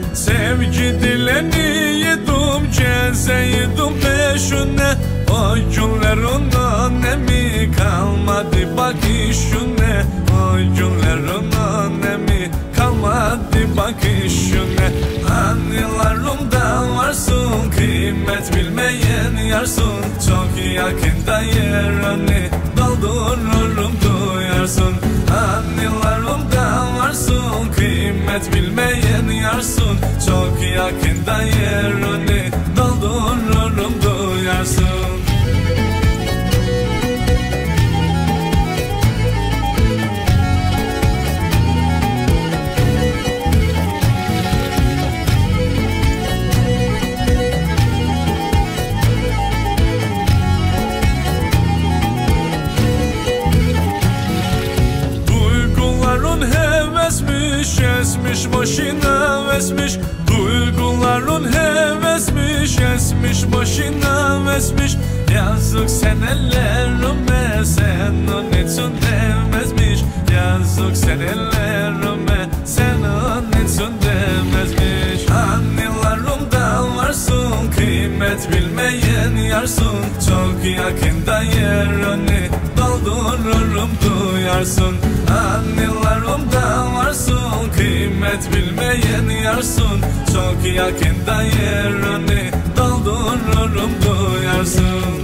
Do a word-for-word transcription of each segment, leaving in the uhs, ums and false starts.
Sevgi dileni yedim, gezeydim peşine. O günler ondan emi kalmadı bak işine. O günler ondan emi kalmadı bak işine. Anılarımda varsın, kıymet bilmeyen yarsın. Çok yakında yerini doldururum duyarsın. Anılarımda varsın, kıymet bilmeyen yarsın. Çok yakında yerini doldururum duyarsın. Hevesmiş, esmiş başına esmiş. Duyguların hevesmiş, esmiş başına esmiş. Yazık senelerime, sen onun için demezmiş. Yazık senelerime, sen onun için demezmiş. Anılarımda varsın, kıymet bilmeyen yarsın. Çok yakında yerini doldururum duyarsın. Anılarımda varsın, kıymet bilmeyen yarsın. Çok yakında yerini doldururum duyarsın.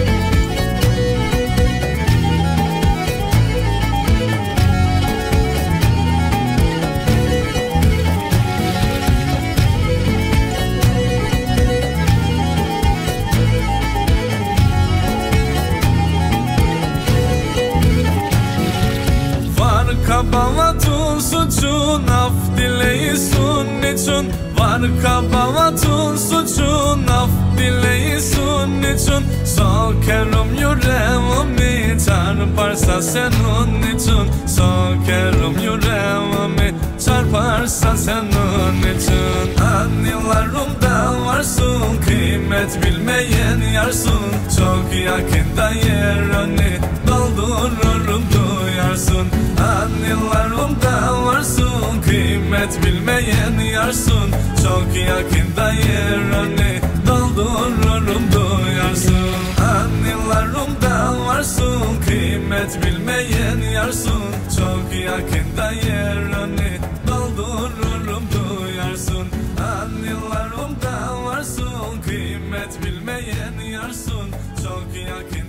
Kabahatın suçun, af dileysun için. Var kabahatın suçun, af dileysun için. Sokarım yüreğimi, çarparsa senin için. Sokarım yüreğimi, çarparsa senin için. Anılarımda varsın, kıymet bilmeyen yarsın. Çok yakında yerini doldururum duyarsın. Anılarımda varsın, kıymet bilmeyen yarsın. Çok yakında yerini doldururum duyarsın. Anılarımda varsın, kıymet bilmeyen yarsın. Çok yakında yerini doldururum duyarsın. Anılarımda varsın, kıymet bilmeyen yarsın. Çok yakında